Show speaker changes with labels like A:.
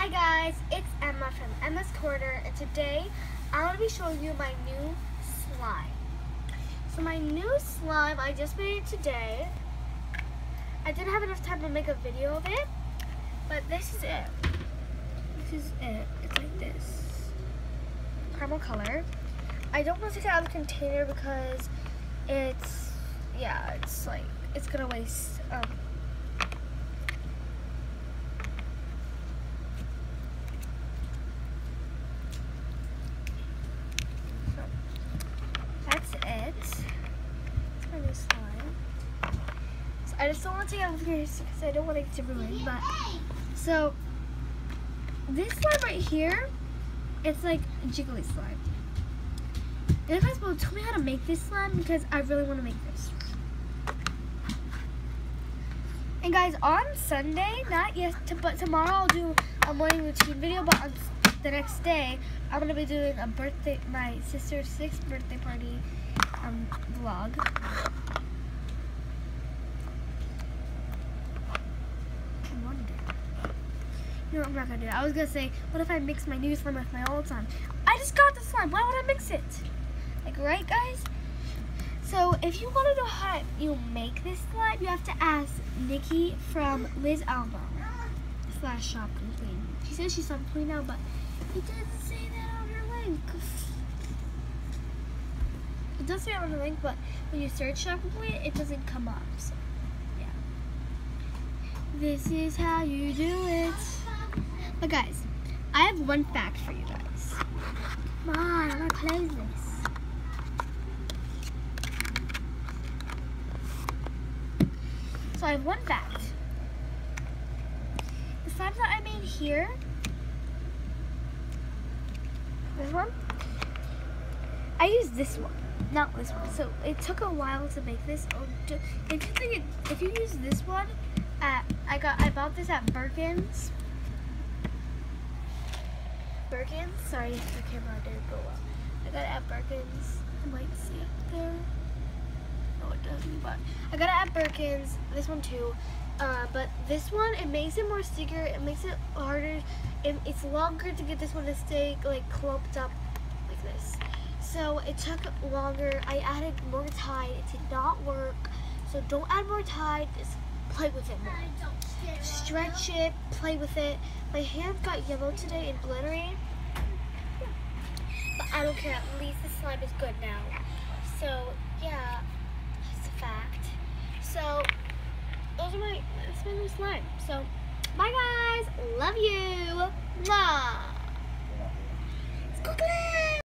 A: Hi guys, it's Emma from Emma's Corner, and today I'm going to be showing you my new slime. So my new slime, I just made it today. I didn't have enough time to make a video of it, but this is it. This is it. It's like this. Caramel color. I don't want to take it out of the container because it's going to waste that's it. It's my new slime. So I just don't want to take it out of here because I don't want it to ruin. But so this slime right here, it's like jiggly slime. And if I suppose, tell me how to make this slime because I really want to make this. And guys, on Sunday, but tomorrow I'll do a morning routine video. But on the next day, I'm gonna be doing my sister's 6th birthday party vlog. I wonder. You know what, I'm not gonna do that. I was gonna say, what if I mix my new slime with my old slime? I just got the slime. Why would I mix it? Like, right, guys? So, if you want to know how you make this slime, you have to ask Nikki from Liz Almo / Shop Complete. She says she's Shop Complete now, but it doesn't say that on her link. It does say it on her link, but when you search Shop Complete, it doesn't come up. So, yeah. This is how you do it. But guys, I have one fact for you guys. Come on, I'm gonna close this. So I have one fact. The slime that I made here, this one, I used this one, not this one. So it took a while to make this. If you use this one, I bought this at Birkins. Sorry if the camera didn't go up. I got it at Birkins. You might see it there. No, it doesn't, but I got it at Birkins. This one too. But this one, it makes it more sticker. It makes it harder. It's longer to get this one to stay like clumped up like this. So it took longer. I added more Tide. It did not work. So don't add more Tide. Just play with it more. Stretch it. Play with it. My hands got yellow today and glittery. But I don't care. At least the slime is good now. So yeah. Fact. So that's my new slime. So bye guys, love you.